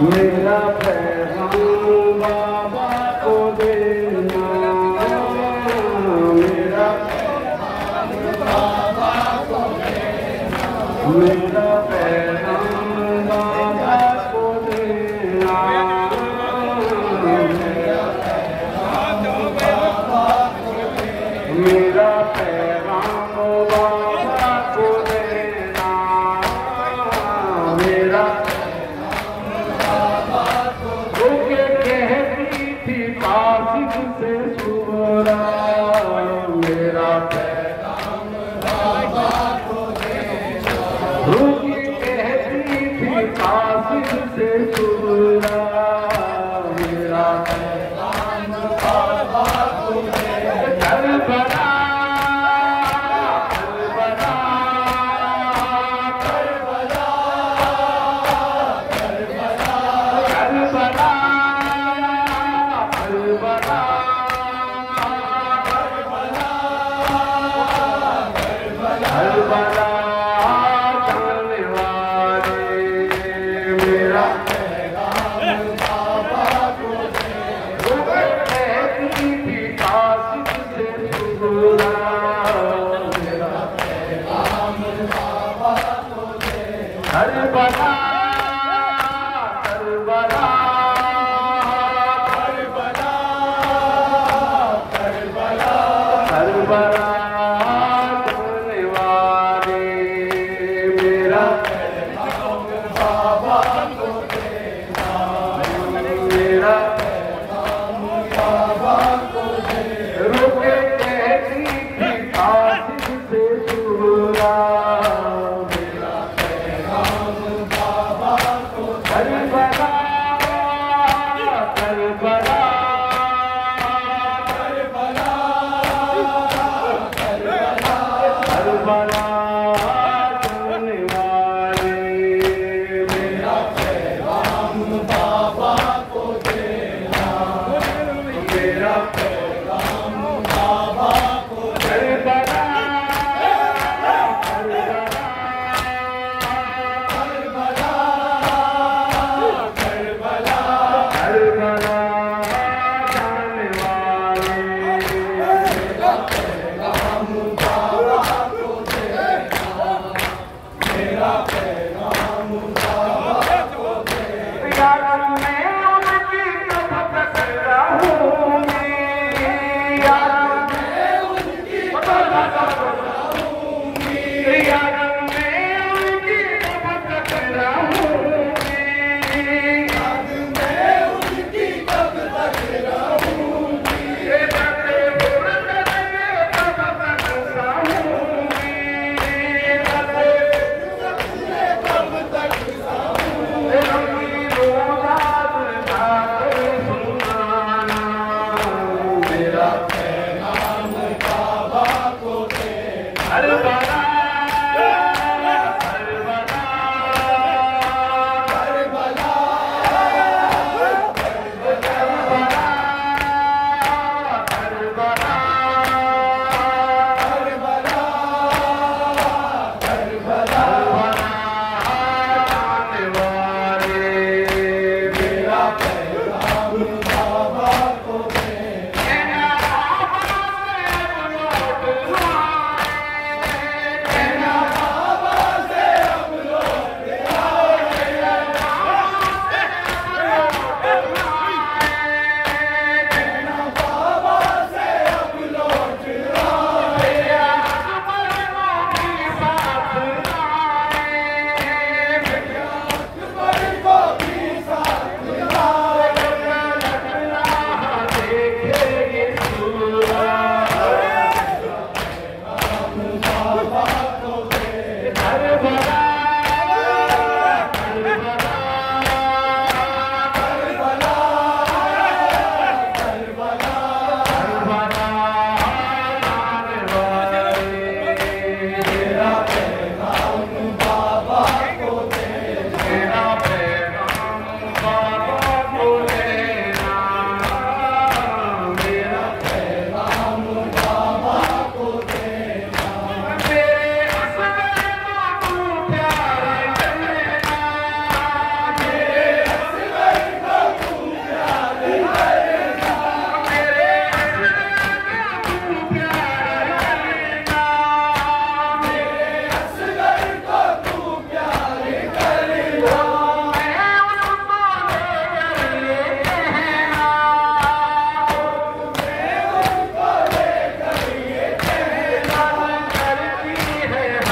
मेरा पैगाम बाबा को देना, मेरा पैगाम बाबा को देना, मेरा पैगाम बाबा को देना, मेरा पैगाम बाबा को देना, मेरा पैगाम बाबा को देना, मेरा से सुरा, मेरा पैगाम बाबा को देना, रूही कहती थी कासिद से सुरा, मेरा पैगाम बाबा को देना, Karbala Karbala Karbala Karbala Karbala Karbala Karbala जाने वाले, मेरा पैगाम बाबा को देना, कहती थी कासिद से सुरा, मेरा पैगाम बाबा को देना, करबला करबला करबला करबला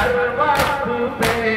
हर वक्त पे